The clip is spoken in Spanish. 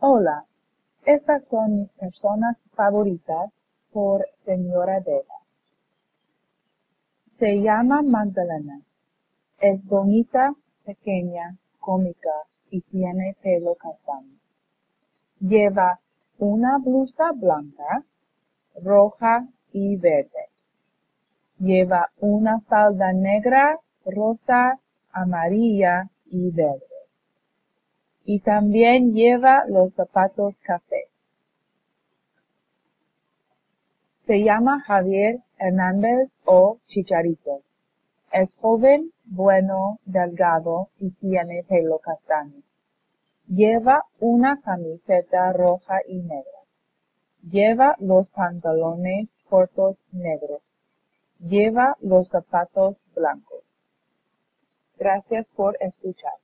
Hola, estas son mis personas favoritas por Señora Deva. Se llama Magdalena. Es bonita, pequeña, cómica y tiene pelo castaño. Lleva una blusa blanca, roja y verde. Lleva una falda negra, rosa, amarilla y verde. Y también lleva los zapatos cafés. Se llama Javier Hernández o Chicharito. Es joven, bueno, delgado y tiene pelo castaño. Lleva una camiseta roja y negra. Lleva los pantalones cortos negros. Lleva los zapatos blancos. Gracias por escuchar.